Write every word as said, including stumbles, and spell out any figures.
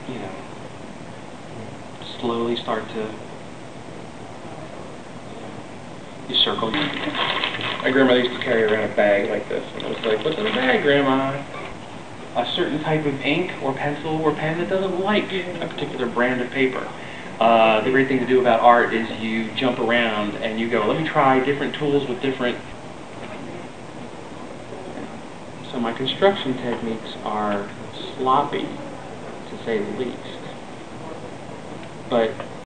you know, slowly start to, you circle. My grandmother used to carry around a bag like this, and I was like, what's in the bag, Grandma? A certain type of ink or pencil or pen that doesn't like a particular brand of paper. Uh, the great thing to do about art is you jump around and you go, let me try different tools with different... So my construction techniques are sloppy, to say the least. But